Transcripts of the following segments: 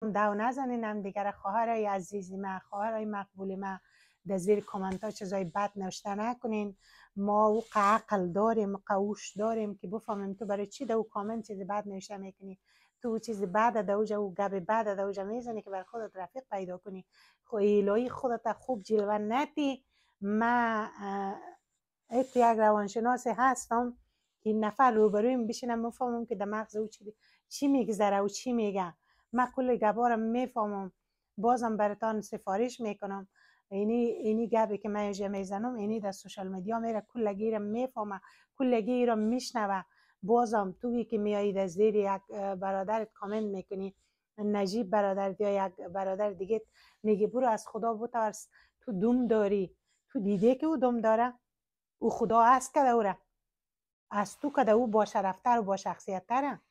گفتم دو نزنین هم دیگر. خواهرای عزیزی من، خواهرای مقبول من، در زیر کامنت ها چیزای بد نوشته نکنین. ما او عقل داریم، قوش داریم که بفهمیم تو برای چی دو کامنت چیز بد نوشته میکنی، تو چیز بد دوجا و گپ بد دوجا میزنی که بر خودت رفیق پیدا کنی. خو الهی خودت خوب جلوه نتی. من یک روانشناس هستم که نفر روبرویم بشینم میفهمم که در مغز او چی میگذره و چی میگه. من کل گپا رو میفهمم، بازم براتان سفارش میکنم. اینی گپی که من اینجا میزنم اینی در سوشال مدیا میره، کلگی رو میفهمه، کلگی رو میشنوه. بازم توی که میایید از زیر یک برادرت کامنت میکنی، نجیب برادر یا یک برادر دیگه، میگه برو از خدا بترس، تو دوم داری. تو دیده که او دوم داره؟ او خدا هست که دوره از تو که او با شرفتر و با شخصیت تره.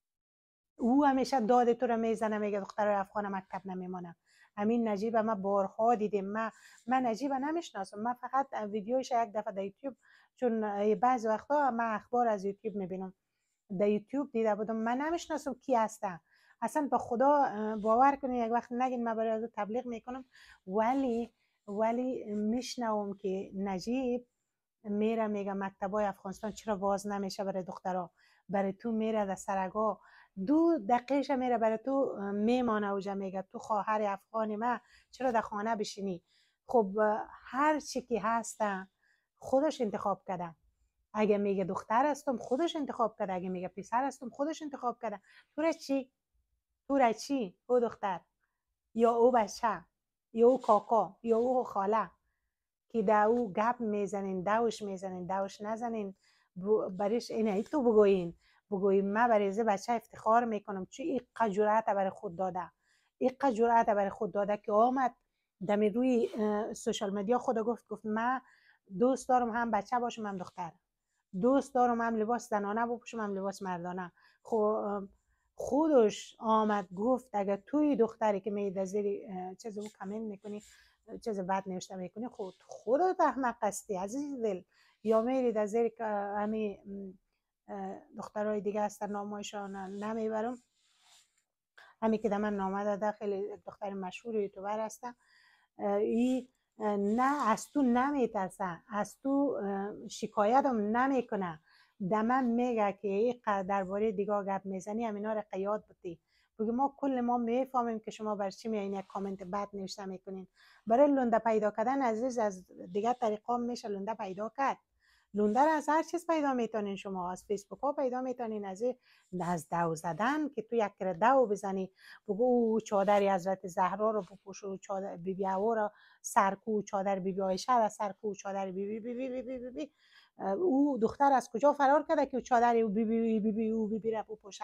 او همیشه داد تو رو میزنه، میگه دخترای افغان مکتب نمیمانه. همین نجیب ما بارها دیدیم. من نجیب نمیشناسم، من فقط ویدیوش یک دفعه در یوتیوب، چون بعضی وقتا من اخبار از یوتیوب میبینم، در یوتیوب دیده بودم. من نمیشناسم کی هسته اصلا. به خدا باور کنید یک وقت نگین من برای از تبلیغ میکنم، ولی میشنوم که نجیب میره میگه مکتبای افغانستان چرا باز نمیشه برای دخترها، برای تو میره در سرگاه 2 دقیقه میره برای تو میمانه اوجا، میگه تو خواهر افغانی من چرا در خانه بشینی. خب هر چی که هسته خودش انتخاب کرده. اگه میگه دختر هستم خودش انتخاب کرده، اگه میگه پسر هستم خودش انتخاب کرده. تو را چی او دختر یا او بچه یا او کاکا یا او خاله که دا او گپ میزنین، دوش نزنین. برش اینه تو بگوین من برای این بچه افتخار میکنم چون این جرأت برای خود داده، این جرأت برای خود داده که آمد دمی روی سوشال مدیا خود گفت من دوست دارم هم بچه باشم هم دختر، دوست دارم هم لباس زنانه بپوشم هم لباس مردانه. خودش آمد گفت اگر توی دختری که می در زیر چیز او کامنت میکنی، چیز بد نوشته میکنی، خودت احمق هستی عزیز دل. یا میری در زیر همین دخترای دیگه هستن، نامایشان نمیبرم، همین که در من نامه داده، خیلی دختر مشهور یوتیوبر هستن. ای نه از تو نمیترسه، از تو شکایت هم نمیکنه. در من میگه که این درباره دیگه گپ میزنی همینا رو قیاد بودی، بگی ما میفهمیم که شما بر چی میایین یک کامنت بد نوشته میکنین. برای لنده پیدا کردن عزیز از دیگه طریقا میشه لنده پیدا کرد. لنده را از هر چیز پیدا میتونین، شما از فیسبوک ها پیدا میتونین، از دو زدن که تو یک کره دو بزنی بگو چادر حضرت زهرا رو بپوشو، چادر بی بی هوا رو سرکو، چادر بی بی عایشه رو سرکو، چادر بی بی بی بی بی بی بی بی. او دختر از کجا فرار کرده که چادر بی بی بی بی او بی بی رو بپوشه؟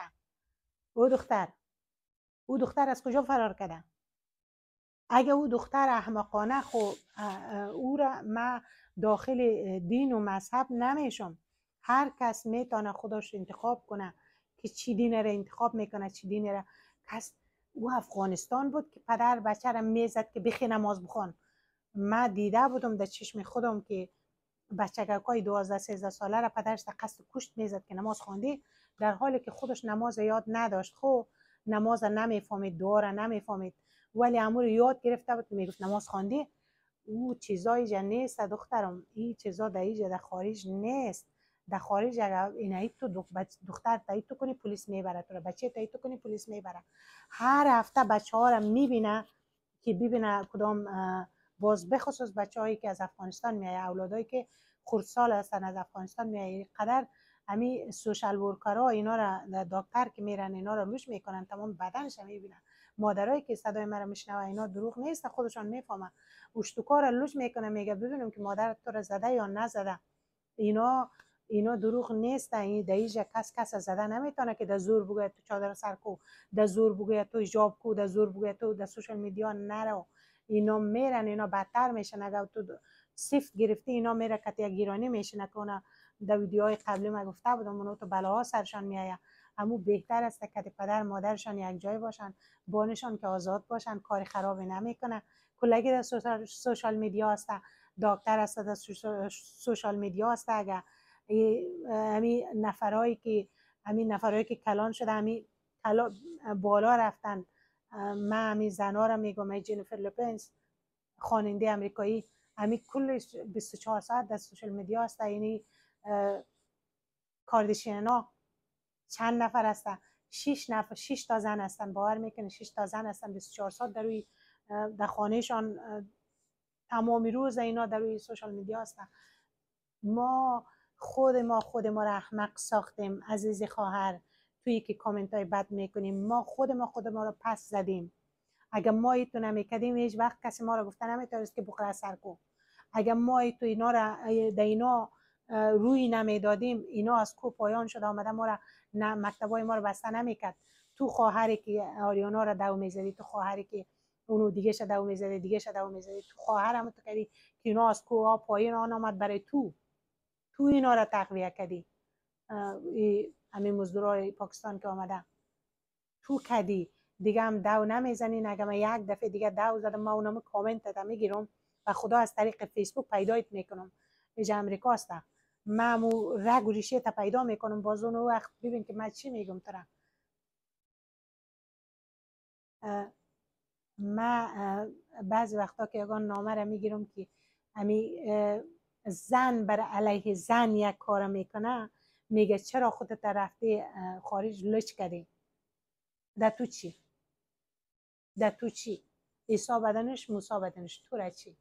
او دختر از کجا فرار کرده؟ اگه او دختر احمقانه، خب او را ما داخل دین و مذهب نمیشم. هر کس میتونه خودش انتخاب کنه که چی دین را انتخاب میکنه، چی دین را. او افغانستان بود که پدر بچه را میزد که بخی نماز بخون. من دیده بودم در چشم خودم که بچگکای 12-13 ساله را پدرش در قصد کشت میزد که نماز خواندی، در حالی که خودش نماز یاد نداشت. خب نماز نمیفهمید، دعا را نمیفهمید، ولی امور یاد گرفته بود که میگفت نماز خواندی. او چیزای جا نیست دخترم، این چیزا در اینجا در خارج نیست. در خارج اگر اینایی تو دختر تایید تو کنی پلیس میبره تو را، بچه تایید تو کنی پلیس میبره. هر هفته بچه ها را میبینه که ببینه کدام باز بخصوص بچه هایی که از افغانستان میایه، اولادایی که خردسال هستن از افغانستان میایه، قدر همین سوشال ورکرها اینا را، دکتر که میرن اینا را لوش میکنن، تمام بدنش میبینن. مادرایی که صدای مرا میشنوه اینا دروغ نیست، خودشان میفهمن. اشتکار را لوش میکنه، میگه ببینم که مادرت تو را زده یا نزده. اینا دروغ نیست. این دیجا کس زده نمیتونه که در زور بگه تو چادر سر کو، در زور بگه تو حجاب کو، در زور بگه تو در سوشال میدیا نرو. اینا میرن، اینا بدتر میشن. اگر تو سیفت گرفتی اینا میره کتیا گیرانی میشن. کنه در ویدیوهای قبلی من گفته بودم اونو تو بلاها سرشان میآید. همو بهتر است که پدر مادرشان یک جای باشن، بانشان که آزاد باشن، کاری خرابی نمیکنه. کلگی در سوشال میدیا هست، دکتر هست در سوشال میدیا هست. اگر همین نفرایی که کلان شده، همین بالا رفتن من همین زنا را میگم، ای جنیفر لوپنز خواننده امریکایی، همین کلش 24 ساعت در سوشال میدیا است. یعنی کاردیشینا چند نفر هستن؟ 6 تا زن هستن. باور میکنه 6 تا زن هستن 24 ساعت در روی در خانهشان تمامی روز اینا در روی سوشال میدیا هستن. ما خود ما را احمق ساختیم عزیز خواهر. توی که کامنت های بد میکنیم، ما خود ما را پس زدیم. اگر ما ایتو نمیکردیم هیچ وقت کسی ما را گفته نمیتونست که بخوره سر کو. اگر ما ایتو اینا را در اینا روی نمیدادیم، اینا از کو پایان شد آمده ما را مکتبای ما را بسته نمیکرد. تو خواهری که آریانا را دو میزدی، تو خواهری که اونو دیگه ش دو میزدی، دیگه ش دو میزدی، تو خواهرم تو کردی که اینا از کو پایان آن آمد برای تو اینا را تقویه کردی. همین مزدورای پاکستان که آمده تو کدی دیگه هم دو نمیزنین. اگه من یک دفعه دیگه دو زدم ما اونم کامنت دادم میگیرم و خدا از طریق فیسبوک پیدایت میکنم. ایجا امریکا است، من رگ و ریشه تا پیدا میکنم. باز اون وقت ببین که من چی میگم ترا. من بعضی وقتا که یگان نامه را میگیرم که امی زن بر علیه زن یک کار میکنه، میگه چرا خودت رفتی خارج لچ کردی؟ در تو چی؟ در تو چی؟ عیسی بدنش موسی بدنش، تو را چی؟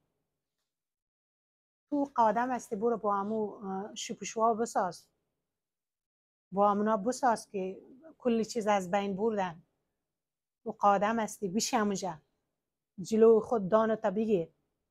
تو قادم هستی، برو با همو شپشوا بساز، با همونا بساز که کلی چیز از بین بردن. تو قادم هستی، بیشی همونجا جلو خود دانتا بگیر.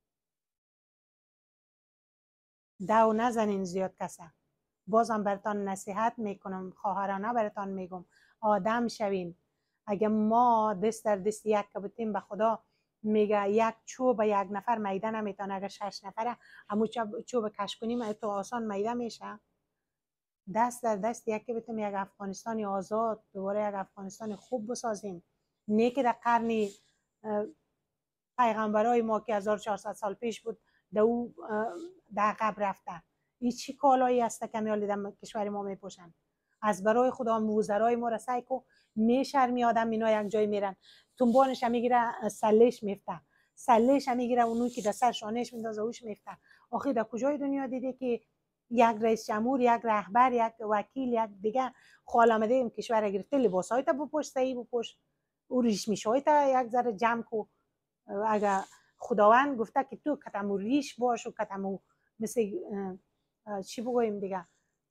دو نزنین زیاد کسا. بازم برتان نصیحت میکنم خواهرانه، برتان میگم آدم شوین. اگه ما دست در دست یک کبتیم، به خدا میگه یک چوب یک نفر میده نمیتونه. اگه 6 نفره همون چوب کش کنیم تو آسان میده میشه. دست در دست یک کبتیم، یک افغانستان آزاد، دوباره یک افغانستان خوب بسازیم. نه که در قرن پیغمبرای ما که 1400 سال پیش بود در عقب رفته. این چی کالایی است که میالی در کشور ما میپوشن؟ از برای خدا وزرای ما را سعی کو میشرمی آدم. اینا یک جای میرن تنبانش هم میگیره، سلش میفته، سلش هم میگیره، اونو که در سر شانهش میندازه اوش میفته. آخه در کجای دنیا دیده که یک رئیس جمهور، یک رهبر، یک وکیل، یک دیگه خال آمده این کشور گرفته لباسای تا بپوش، صحیح بپوش، او ریشمیشای تا یک ذره جمع کو. اگر خداوند گفته که تو کتمو ریش باش و کتمو مثل چی بگویم دیگه،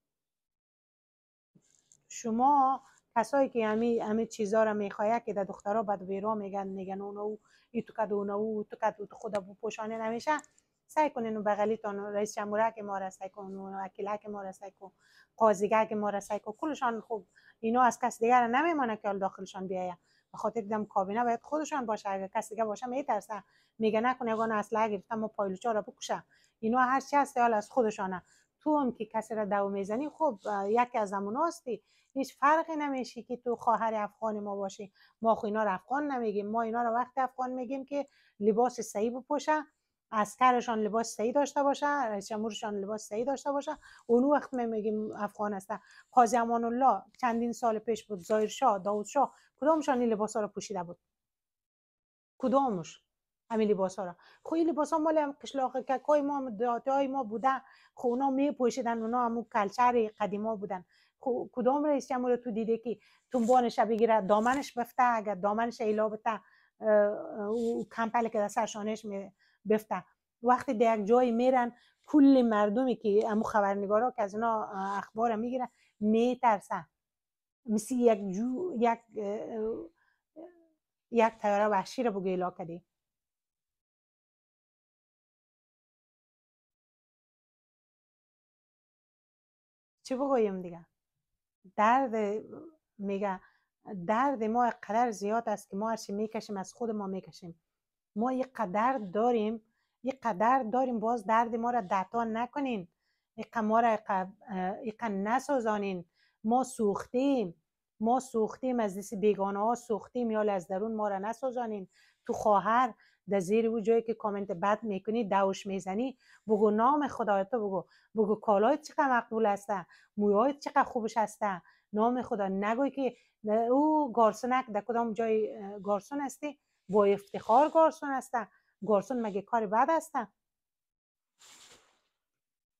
شما کسایی که همه چیزا را میخواه که در دخترها بد بیرا میگن اونو ای تو کد اونو تو کد تو خدا بپوشانه نمیشه. سعی کنین بغلیتون رئیس جمهوره که ما را سعی کن، وکیله که ما را سعی کن، قاضیگه که ما را سعی کن، کلشان خوب. اینا از کس دیگر نمیمانه که داخلشان بیایه. به خاطر دیدم کابینه باید خودشان باشه. اگر کس دیگه باشه میترسه، میگه نکنه یگان اسلحه گرفتم ما پایلوچا را بکشه. اینا هر چی هست حال از خودشانه. تو هم که کسی را دو میزنی، خب یکی از هموناستی، هیچ فرقی نمیشه که تو خواهر افغان ما باشی. ما خو اینا رو افغان نمیگیم، ما اینا رو وقت افغان میگیم که لباس صحیح بپوشه، عسکرشان لباس صحیح داشته باشه، رئیس جمهورشان لباس صحیح داشته باشه. اون وقت میگیم افغان هستن. قاضی امان الله چندین سال پیش بود، ظاهر شاه، داوود شاه، کدامشان این لباسا رو پوشیده بود؟ کدامش همین لباسا را؟ خو این لباسا مال هم قشلاق ککای ما، دهاتای ما بوده. خو اونا میپوشیدن، اونا هم کلچر قدیما بودن. کدام رئیس جمهور تو دیده که تنبانش بگیره دامنش بفته؟ اگر دامنش ایلا بته او کمپل که در سرشانش بفته. وقتی در یک جایی میرن کل مردمی که امو خبرنگارا که از اینا اخبار میگیرن میترسن، مثل یک تیاره وحشی رو بگو ایلا کردی. چی بگویم دیگه؟ میگه درد ما قدر زیاد است که ما هرچی میکشیم از خود ما میکشیم. ما یک قدر داریم باز درد ما را دتا نکنین، ما را نسازانین. ما سوختیم از دست بیگانه ها سوختیم، یا از درون ما را نسازانین. تو خواهر در زیر او جایی که کامنت بد میکنی دوش میزنی، بگو نام خدای تو بگو کالایت چقدر مقبول هسته، مویایت چقدر خوبش هسته، نام خدا نگوی که او گارسونک در کدام جای گارسون هستی، با افتخار گارسون هسته. گارسون مگه کار بد هسته؟